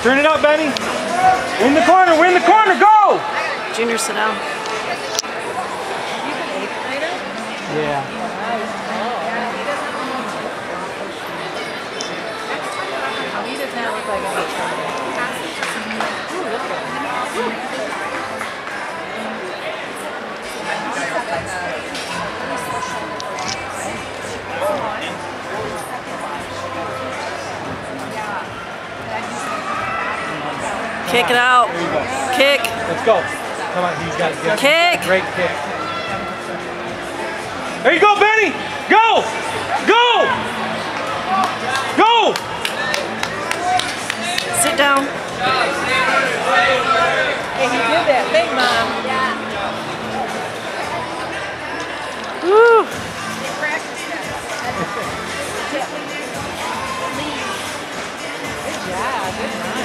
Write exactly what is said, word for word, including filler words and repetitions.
Turn it up, Benny. In the corner, we're in the corner, go! Junior, sit down. Yeah. He does not look like a Kick it out. Kick. Let's go. Come on, he's got, he's got Kick. Great kick. There you go, Benny. Go. Go. Go. Sit down. Hey, he did that thing, Mom. Woo. Good job. Good job.